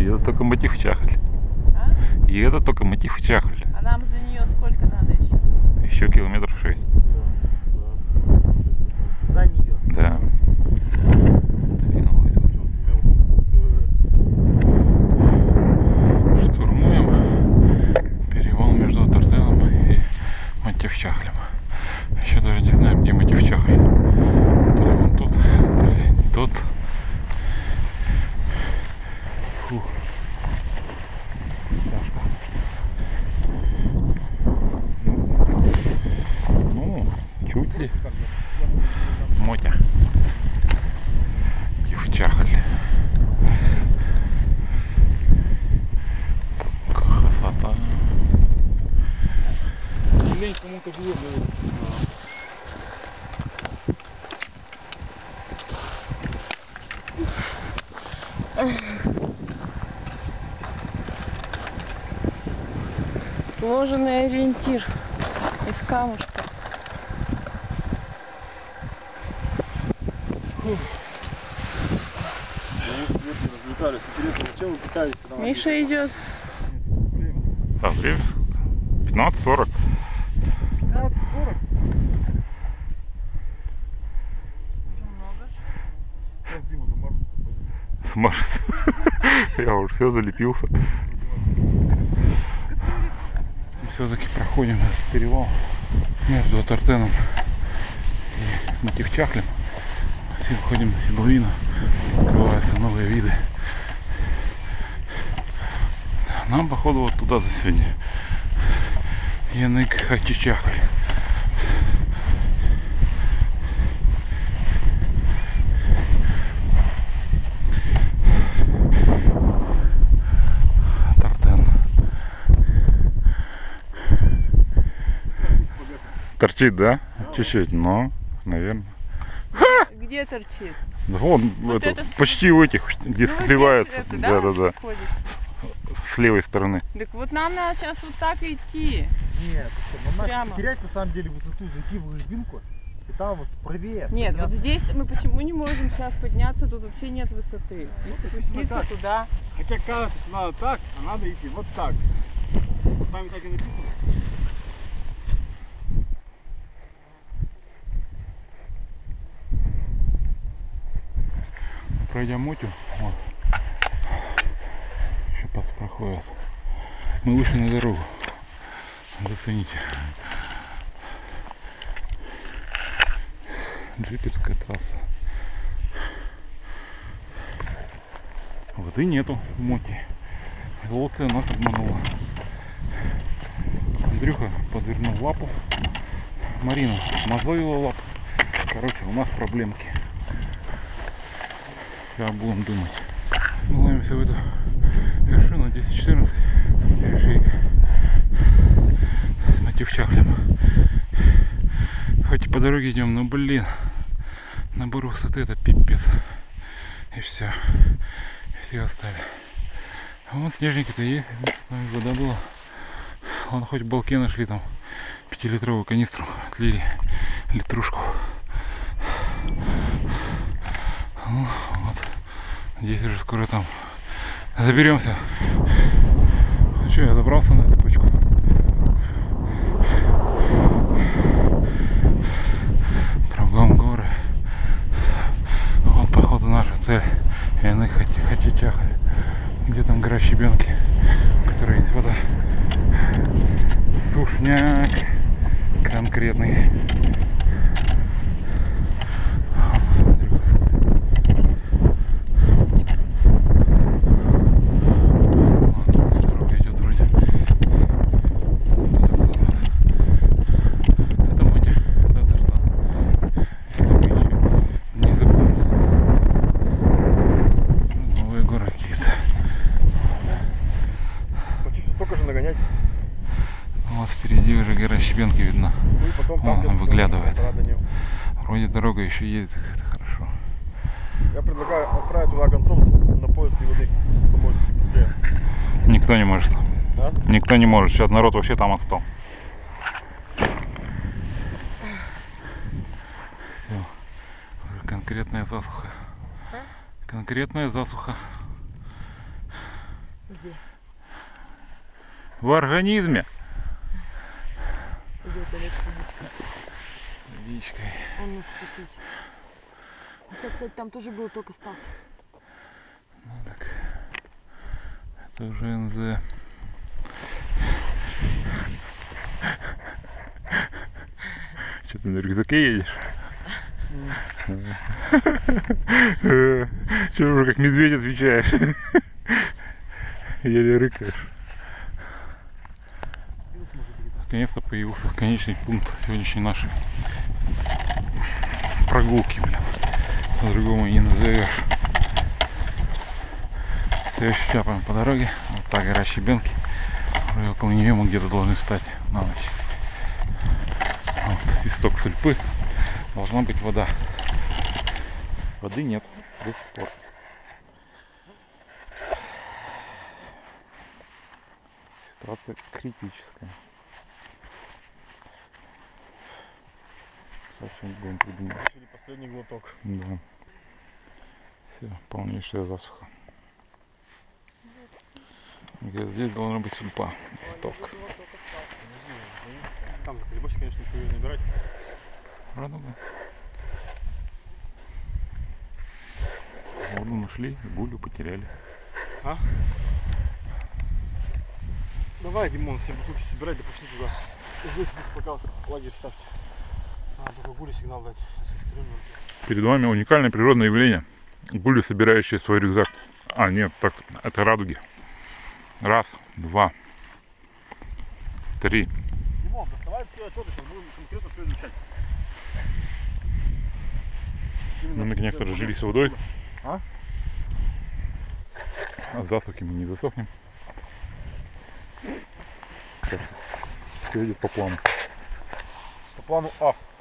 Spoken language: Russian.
И это только мотив Чахль. А? И это только мотив Чахль. А нам за нее сколько надо еще? Еще километров 6. За нее. Да. Штурмуем перевал между Тартеном и Мотивчахлем. Еще даже не знаем, где Мотивчахль. То ли вон тут, то ли не тут. Фу. Тяжко. Ну, чуть ли. Мотя. Мотивчахль. Красота. Лень кому-то было, Сложенный ориентир из камушка. Развлекались. Интересно, зачем вы пытались? Миша идет. Да, время 15:40. 15:40? Смажется. Я уже все залепился. Все-таки проходим этот перевал между Тартеном и Мотивчахлем. Выходим на седловину. Открываются новые виды. Нам, походу, вот туда за сегодня. Янык Хачичахль. Тартен. Торчит, да? Чуть-чуть, но, наверное. Где торчит? Да вон, Вот это, это почти у этих, где Ну, вот сливается. здесь это, Да. сходится? С левой стороны. Так вот нам надо сейчас вот так идти. Нет, нам надо Прямо. терять на самом деле высоту, зайти в ложбинку и там вот правее. Нет, вот подняться. здесь мы почему не можем сейчас подняться? Тут вообще нет высоты. Если спуститься так. туда. Хотя кажется, что надо так, а надо идти вот так. Вот там и так и написано. Пройдя Мотю, вот, еще проходят. Мы вышли на дорогу. Зацените. Джиперская трасса. Воды нету в Моте. Лоция нас обманула. Андрюха подвернул лапу. Марина мозолила лапу. Короче, у нас проблемки. Сейчас будем думать. Мы ловимся в эту вершину 10-14 перешейка с Мотивчахлем. Хоть и по дороге идем, но блин, набор высоты это пипец. И все. Все остали. А вон снежники-то есть. Вода была. Вон хоть в балке нашли там 5-литровую канистру. Отлили литрушку. Ну, вот. Здесь уже скоро там заберемся. Ну что, я добрался на эту точку. Кругом горы. Вот походу наша цель. Янык Хачичахль. Где там гора Щебенки, в которой есть вода. Сушняк конкретный. Впереди уже гора Щебенки видна. Ну и потом там Вон она выглядывает. нет. Вроде дорога еще едет, это хорошо. Я предлагаю отправить туда гонцов на поиски воды. Поможете быстрее. Никто не может. Да? Никто не может. Сейчас народ вообще там отстал. Все. Конкретная засуха. Конкретная засуха. Где? В организме. Идет Олег с водичкой. Водичкой. Он нас спасет. Это, кстати, там тоже глоток остался. Ну так. Это уже НЗ. Что ты на рюкзаке едешь? Че уже как медведь отвечаешь? Еле рыкаешь. Наконец-то появился конечный пункт сегодняшней нашей прогулки, блин. По-другому и не назовешь. Следующий чапаем по дороге. Вот та гора Щебенки. Уже около нее мы где-то должны встать на ночь. Вот исток Сульпы. Должна быть вода. Воды нет до сих пор. Ситуация критическая. Сейчас что-нибудь будем придумать. Решили последний глоток. Да. Все, полнейшая засуха. Где здесь должна быть Сульпа. Исток. Там заколебашься, конечно, ничего ее не набирать. Радуга. Воду нашли, гулю потеряли. А? Давай, Димон, все бутылки собирать, да пошли туда. Здесь пока лагерь ставьте. А, только гули сигнал дать. Перед вами уникальное природное явление. Гули, собирающие свой рюкзак. А, нет, так, это радуги. Раз, два, три. Димон, доставай все отчеты, сейчас будем конкретно все изучать. Мы наконец-то разжились водой. А? От засухи мы не засохнем. Все идет по плану. По плану А.